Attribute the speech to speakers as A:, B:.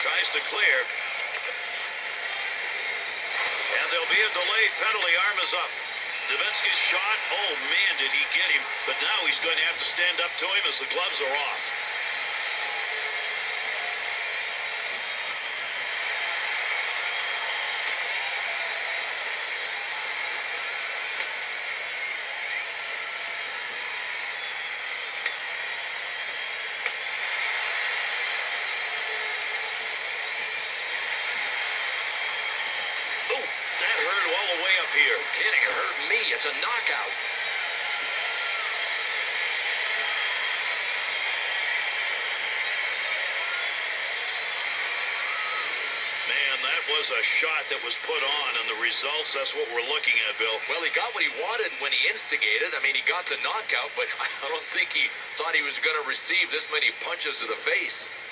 A: Tries to clear. And there'll be a delayed penalty. Arm is up. Dubinsky's shot. Oh, man, did he get him. But now he's going to have to stand up to him as the gloves are off. That hurt all the way up here.
B: No kidding, it hurt me. It's a knockout.
A: Man, that was a shot that was put on, and the results, that's what we're looking at, Bill.
B: Well, he got what he wanted when he instigated. I mean, he got the knockout, but I don't think he thought he was going to receive this many punches to the face.